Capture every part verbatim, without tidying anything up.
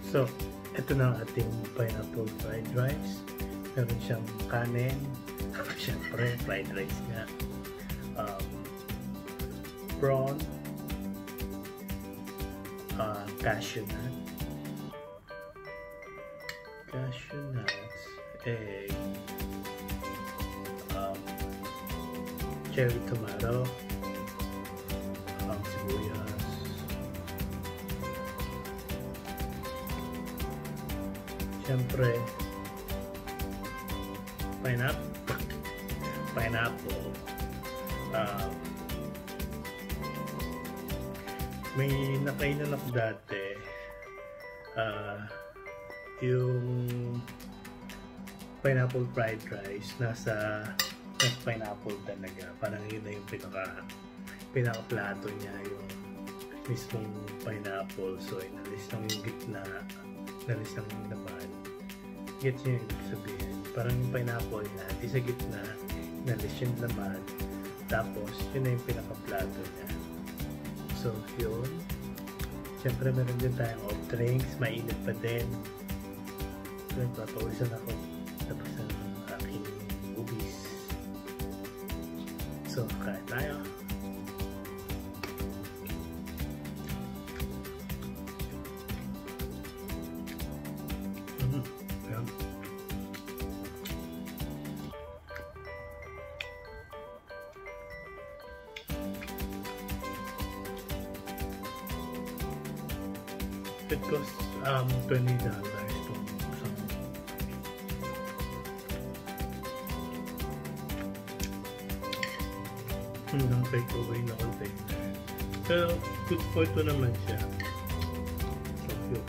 So, ito na ang ating pineapple fried rice. Meron siyang kanin. Siyempre, fried rice nga. Um, prawn. Uh, cashew nut. Cashew nuts. Egg. Um, cherry tomato. Um, sibuyas. Siyempre, pineapple. Pineapple. Um, may nakainan ako dati. Uh, yung pineapple fried rice nasa, nasa pineapple talaga. Parang yun na yung pinaka pinaka plato niya, yung mismong pineapple. So inalis lang yung gitna, inalis lang yung laman. Gets nyo yung ibig sabihin? Parang yung pineapple na di sa gitna, inalis yung laman, tapos yun na yung pinaka plato niya. So yun, siyempre meron din tayong off drinks, mainit pa din. So nagpapawisan ako tapos ang aking ubis. So kain tayo. Mm-hmm. Yeah. It costs um, twenty dollars itong isang hanggang takeaway na container. Pero good for ito naman siya. So yun.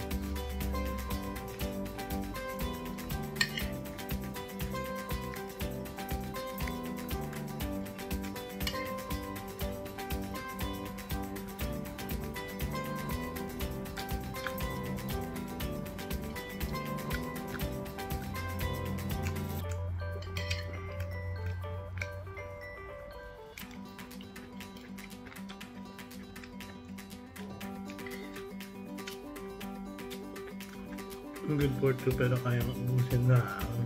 Good for two pero kayang ubusin na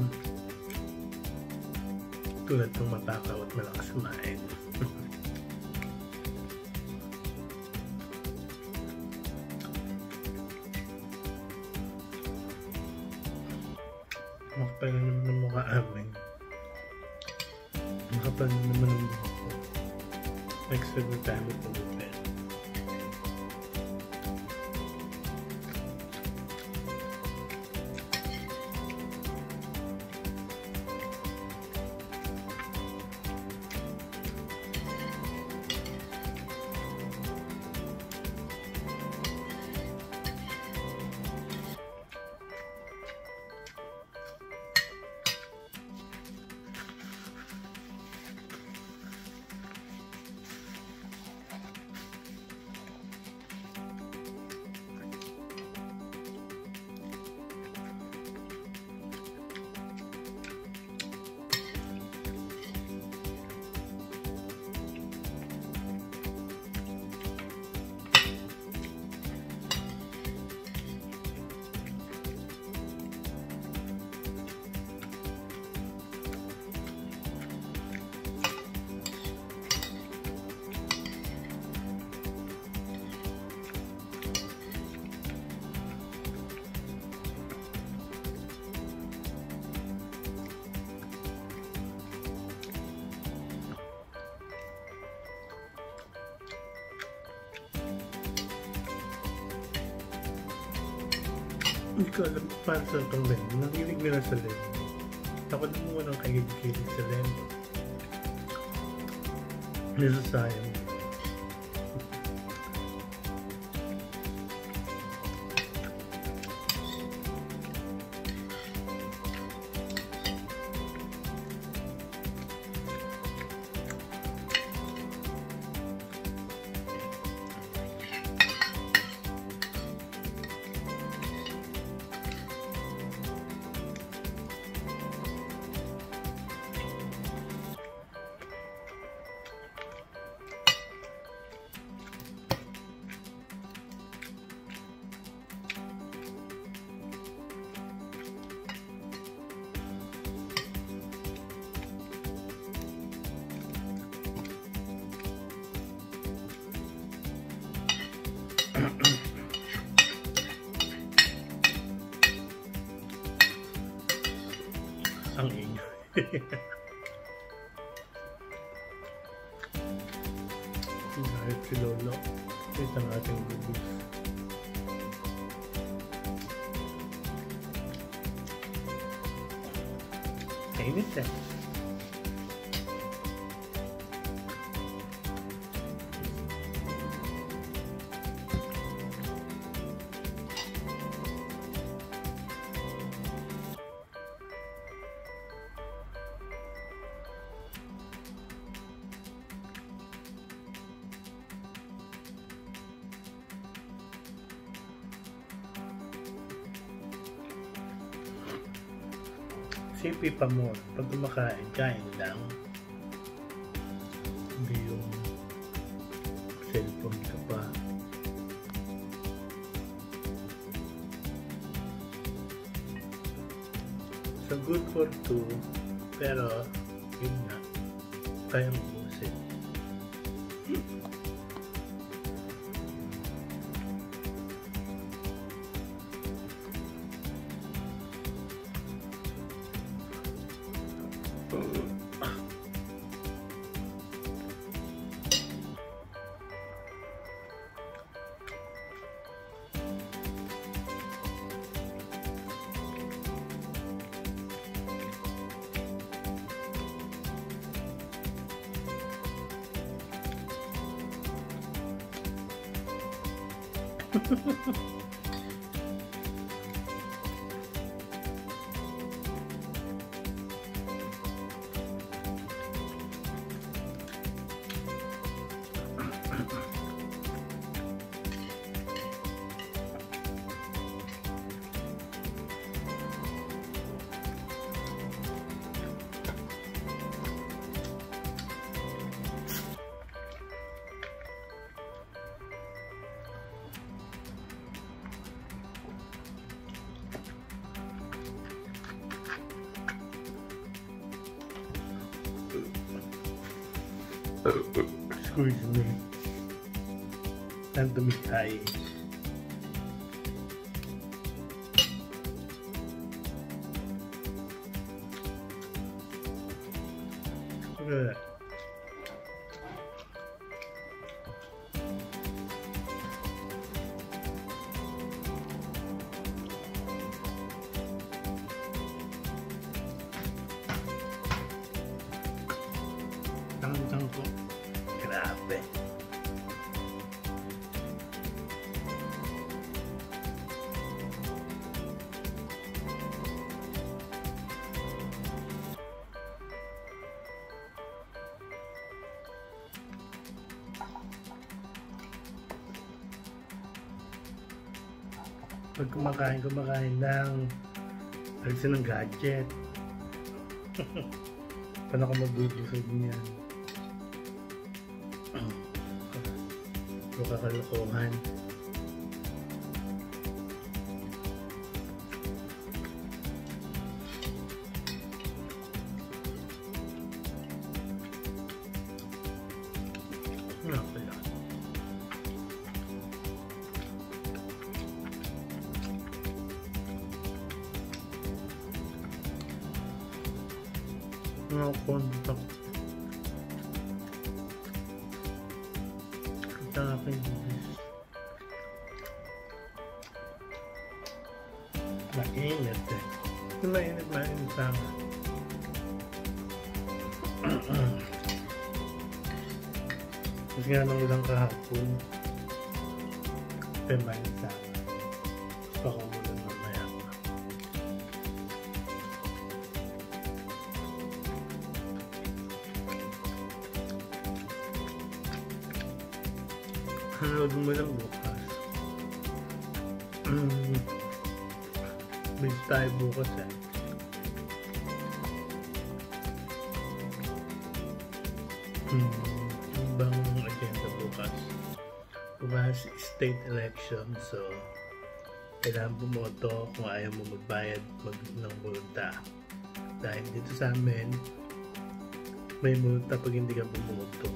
tulad ng matakaw at malakas kumain. Makapal na naman ng mukha amin. Makapal na naman ng mukha ko. Next week na tayo magpagupin. Hindi ko alam para saan itong lemon. Nanginig nila sa lemon. Ako na muna ng kahilig-kilig sa lemon. Nila sayang. Kahit si Lolo, ito ang ating bubus. Kainit eh. Sipi pa mo, pag kumakain, kain lang. Hindi yung cellphone ka pa. So good for two, pero yun nga, kayang ubusin. Excuse me. Nandumi tayo. Good. Tang-tang ko. Grabe. Pag kumakain, kumakain lang. Alisin ng gadget. Paano ko magbubusog niyan? Ito kakalokohan. Ano pala? Ano kontak? Ito ang aking business. Mainit eh. Ito mainit, mainit sana. Mas nga nang ilang kahapon. Pero mainit sana. Baka muna mamaya. Hanood mo lang bukas. May tayo bukas eh. Hmm, ano bang agenda bukas? Bukas state election, so kailangan bumoto kung ayaw mo magbayad mag ng multa. Dahil dito sa amin, may multa pag hindi ka bumoto.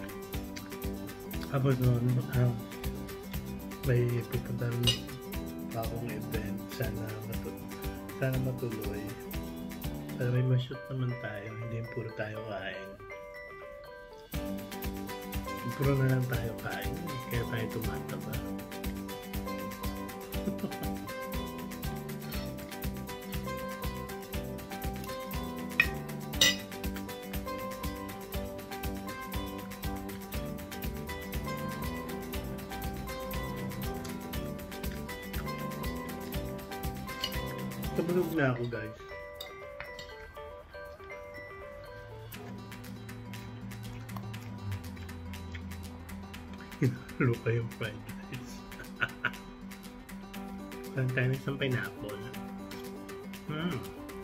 Tapos noon, uh, may pupuntahan bagong event. Sana matuloy. Sana matuloy. Para may ma-shoot naman tayo. Hindi puro tayo kain. Puro na lang tayo kain. Kaya tayo tumataba. Tabulog na ako, guys. Hinalo pa yung fried rice. Parang tayo ng isang pineapple. Hmm.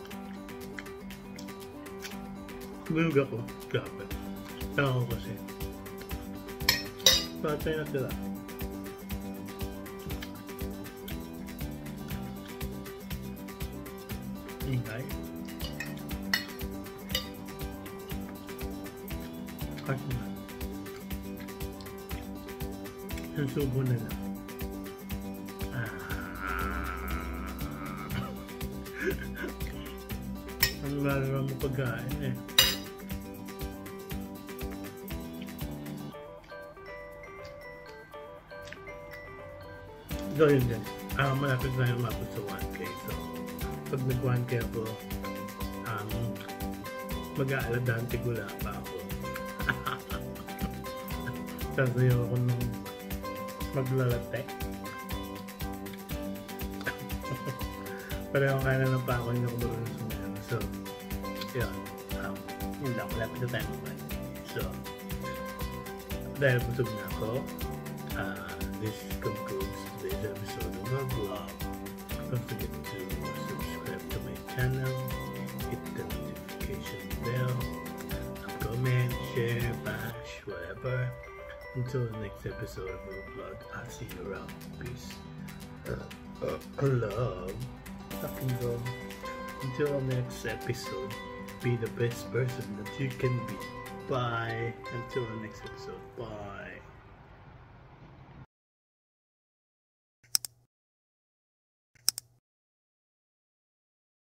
Bulog ako. Grabe. Tama ko kasi. Parang tayo natira. Ingay. Kasi na. Ang subo na lang. Ah. Ang lalaro mo pagkain eh. So yun din. Ah, malapit na yung mapos sa one K. So, pag nag one K ako, um, mag-aaladante gula pa ako. Sasayaw ako nung maglalate. Pareho ka na lang pa ako yung nakubulan sa mga. So, yun. Um, yun lang. Malapit na tayo mag one K. So, dahil busog na ako, uh, this concludes today's episode of my vlog. Don't forget to subscribe to my channel, hit the notification bell, comment, share, bash, whatever. Until the next episode of my vlog, I'll see you around. Peace. Uh, uh, love. Fucking love. Until the next episode, be the best person that you can be. Bye. Until the next episode. Bye.